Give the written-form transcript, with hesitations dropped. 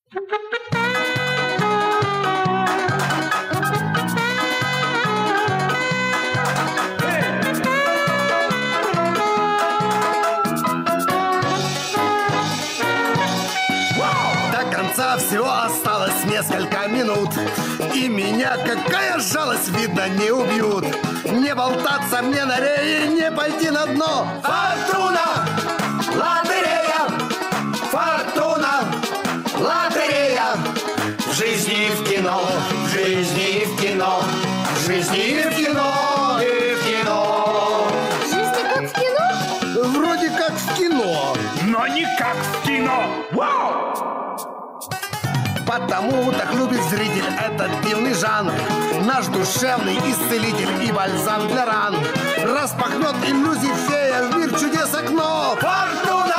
Всего осталось несколько минут, и меня, какая жалость, видно, не убьют. Не болтаться мне на рее, не пойти на дно. Фортуна, лотерея, фортуна, лотерея. В жизни и в кино, в жизни и в кино, в жизни и в кино, и в кино. Жизнь как в кино? Вроде как в кино, но не как в кино. Вау! Потому так любит зритель этот дивный жанр. Наш душевный исцелитель и бальзам для ран. Распахнет иллюзий фея в мир чудес окно. Фортуна!